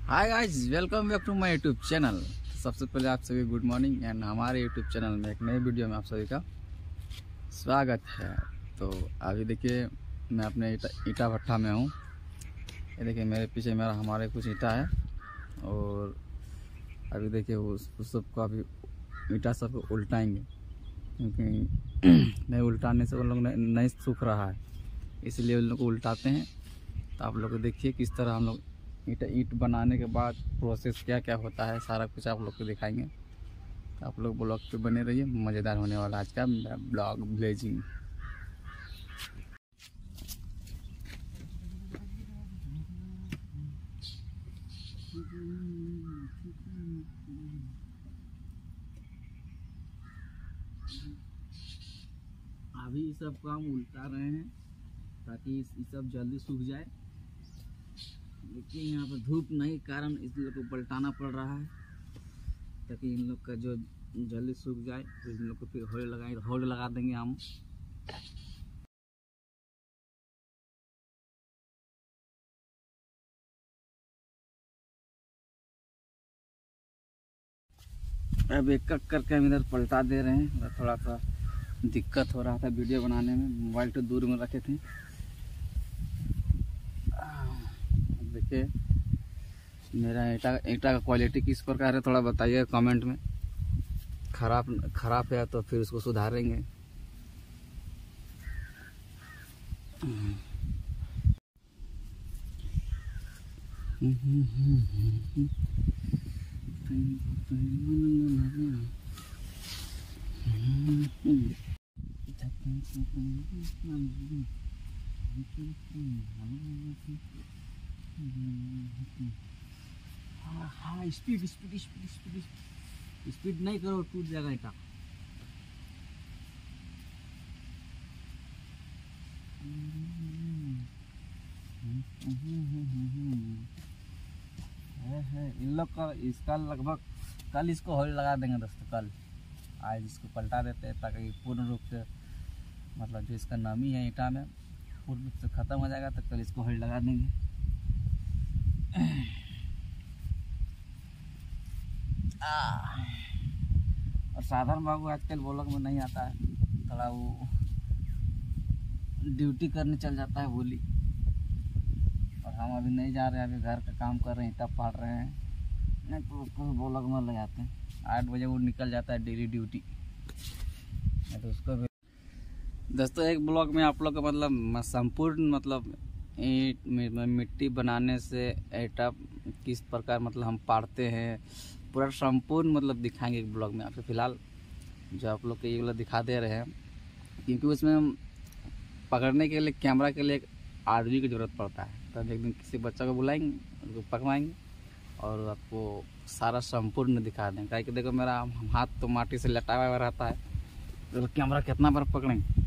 Hi guys, welcome back to my YouTube channel. सबसे पहले आप सभी गुड मॉर्निंग एंड हमारे यूट्यूब चैनल में एक नई वीडियो में आप सभी का स्वागत है। तो अभी देखिए मैं अपने ईटा भट्ठा में हूँ। ये देखिए मेरे पीछे हमारे कुछ ईटा है और अभी देखिए उस सबको अभी ईटा सब उल्टाएंगे, क्योंकि नहीं उल्टाने से उन लोग नहीं सूख रहा है, इसलिए उन लोग को उल्टाते हैं। तो आप लोग देखिए किस तरह हम लोग ईट बनाने के बाद प्रोसेस क्या क्या होता है, सारा कुछ आप लोग को दिखाएंगे। तो आप लोग ब्लॉग पे बने रहिए, मज़ेदार होने वाला आज का ब्लॉग ब्लेजिंग। अभी सब काम उल्टा रहे हैं ताकि ये सब जल्दी सूख जाए। देखिए यहाँ पर धूप नहीं कारण इस लोग को पलटाना पड़ रहा है ताकि इन लोग का जो जल्दी सूख जाए। तो इन लोग को फिर होल्ड लगा देंगे हम। अब एक एक करके हम इधर पलटा दे रहे हैं। थोड़ा सा दिक्कत हो रहा था वीडियो बनाने में, मोबाइल तो दूर में रखे थे। देखिए मेरा ईटा का क्वालिटी किस प्रकार है थोड़ा बताइए कमेंट में। खराब है तो फिर उसको सुधारेंगे। हाँ, speed speed speed speed speed नहीं करो, टूट जाएगा ईटा। इन लोग का इसका लगभग कल इसको होल्ड लगा देंगे दोस्तों। कल आज इसको पलटा देते हैं ताकि पूर्ण रूप से मतलब जो इसका नमी है ईटा में पूर्ण रूप से ख़त्म हो जाएगा। तो कल इसको होल्ड लगा देंगे। और साधारण बाबू आजकल ब्लॉग में नहीं आता है, थोड़ा वो ड्यूटी करने चल जाता है बोली। और हम अभी नहीं जा रहे हैं, अभी घर का काम कर रहे हैं, ईटा फाड़ रहे हैं। नहीं तो उसको ब्लॉग में लगाते हैं। 8 बजे वो निकल जाता है डेली ड्यूटी। नहीं तो उसको भी दोस्तों एक ब्लॉग में आप लोग का मतलब संपूर्ण मतलब ईंट मिट्टी बनाने से ईटा किस प्रकार मतलब हम पाड़ते हैं पूरा संपूर्ण मतलब दिखाएंगे एक ब्लॉग में आपको। फिलहाल जो आप लोग को ये वाला दिखा दे रहे हैं, क्योंकि उसमें हम पकड़ने के लिए कैमरा के लिए एक आदमी की ज़रूरत पड़ता है। तो एक दिन किसी बच्चा को बुलाएंगे, उनको पकवाएंगे और आपको सारा संपूर्ण दिखा देंगे। क्या कि देखो मेरा हाथ तो माटी से लटाया हुआ रहता है, तो कैमरा कितना बार पकड़ेंगे।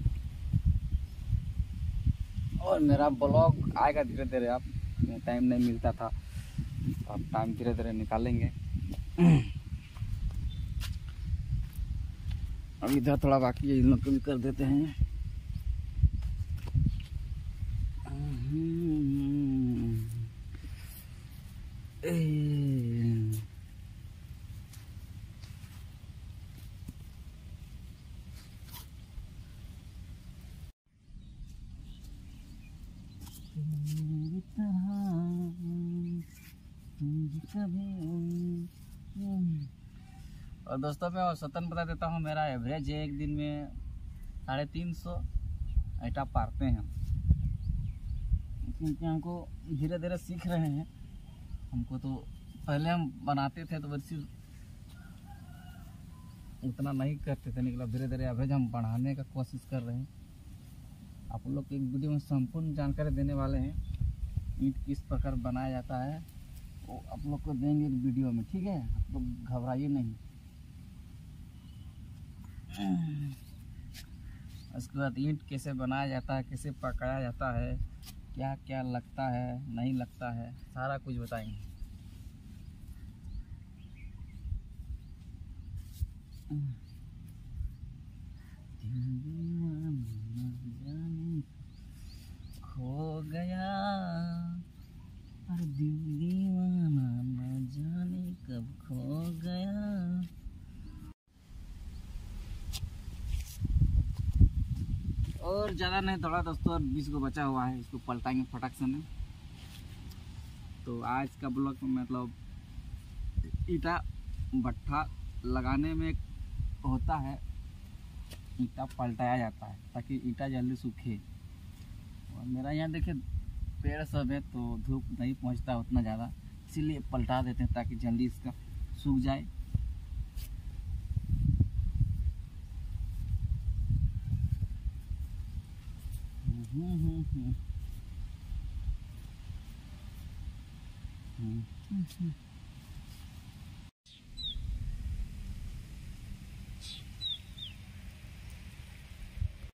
और मेरा ब्लॉग आएगा धीरे धीरे, आप टाइम नहीं मिलता था, अब टाइम धीरे धीरे निकालेंगे। अब इधर थोड़ा बाकी है, इन लोग को भी कर देते हैं। और दोस्तों मैं सतन बता देता हूँ, मेरा एवरेज है एक दिन में 350 ईटा पारते हैं। क्योंकि हमको धीरे धीरे सीख रहे हैं। हमको तो पहले हम बनाते थे तो वैसे उतना नहीं करते थे, निकला धीरे धीरे एवरेज हम बढ़ाने का कोशिश कर रहे हैं। आप लोग को एक वीडियो में संपूर्ण जानकारी देने वाले हैं, ईंट किस प्रकार बनाया जाता है वो आप लोग को देंगे एक वीडियो में, ठीक है। आप लोग घबराइए नहीं। उसके बाद ईंट कैसे बनाया जाता है, कैसे पकाया जाता है, क्या क्या लगता है नहीं लगता है, सारा कुछ बताएंगे। खो गया और दिल दीवाना और ज़्यादा नहीं, थोड़ा 10 और 20 को बचा हुआ है, इसको पलटाएंगे फटाक से नहीं। तो आज का ब्लॉग में मतलब ईटा भट्ठा लगाने में होता है, ईटा पलटाया जाता है ताकि ईटा जल्दी सूखे। और मेरा यहाँ देखिए पेड़ सब है तो धूप नहीं पहुँचता उतना ज़्यादा, इसीलिए पलटा देते हैं ताकि जल्दी इसका सूख जाए।